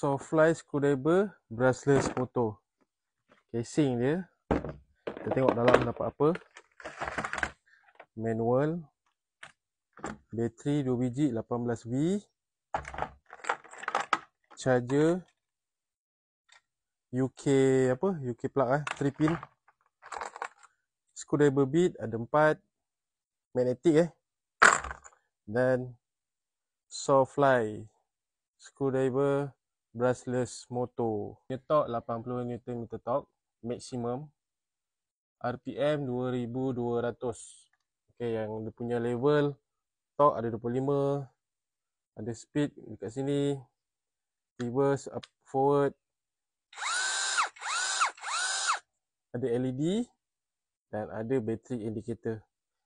Softfly screwdriver brushless motor. Casing dia. Kita tengok dalam dapat apa. Manual. Bateri 2 biji 18V. Charger. UK UK plug 3 pin. Screwdriver bit ada 4. Magnetic Dan Softfly screwdriver brushless motor. Dia torque 80 Nm torque maximum. RPM 2200. Okey, yang dia punya level torque ada 25. Ada speed dekat sini. Reverse, up, forward. Ada LED dan ada battery indicator.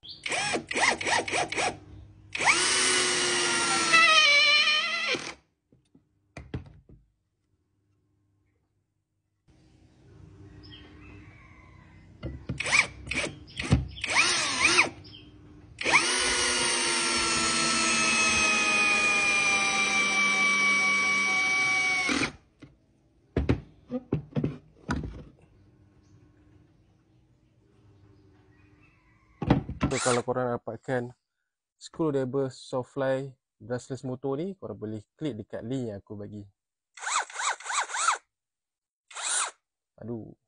So, kalau korang dapatkan screwdriver Softfly brushless motor ni, korang boleh klik dekat link yang aku bagi. Aduh.